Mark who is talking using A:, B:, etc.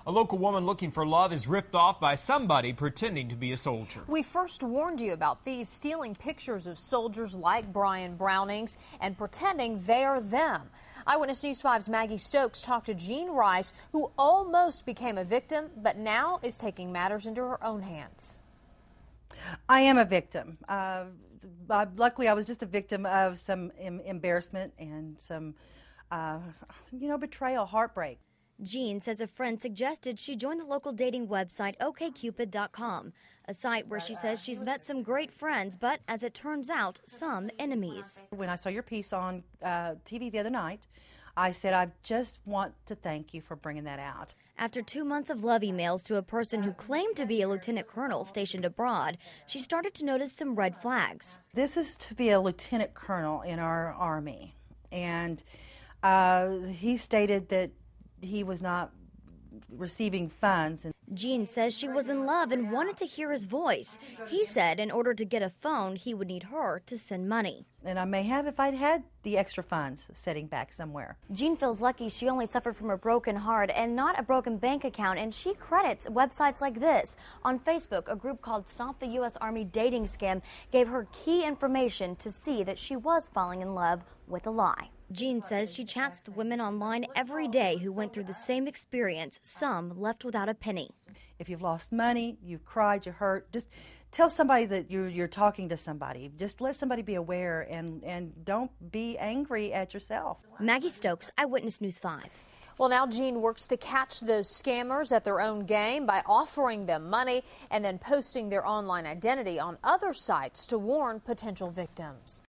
A: A local woman looking for love is ripped off by somebody pretending to be a soldier.
B: We first warned you about thieves stealing pictures of soldiers like Brian Browning's and pretending they're them. Eyewitness News 5's Maggie Stokes talked to Jean Rice, who almost became a victim, but now is taking matters into her own hands.
C: I am a victim. Luckily, I was just a victim of some embarrassment and some, betrayal, heartbreak.
D: Jean says a friend suggested she join the local dating website okcupid.com, a site where she says she's met some great friends, but as it turns out, some enemies.
C: When I saw your piece on TV the other night, I said, I just want to thank you for bringing that out.
D: After 2 months of love emails to a person who claimed to be a lieutenant colonel stationed abroad, she started to notice some red flags.
C: This is to be a lieutenant colonel in our Army, and he stated that he was not receiving funds.
D: Jean says she was in love and wanted to hear his voice. He said in order to get a phone, he would need her to send money.
C: And I may have if I'd had the extra funds sitting back somewhere.
D: Jean feels lucky she only suffered from a broken heart and not a broken bank account, and she credits websites like this. On Facebook, a group called Stop the U.S. Army Dating Scam gave her key information to see that she was falling in love with a lie. Jean says she chats with women online every day who went through the same experience, some left without a penny.
C: If you've lost money, you've cried, you're hurt, just tell somebody that you're talking to somebody. Just let somebody be aware and don't be angry at yourself.
D: Maggie Stokes, Eyewitness News 5.
B: Well, now Jean works to catch those scammers at their own game by offering them money and then posting their online identity on other sites to warn potential victims.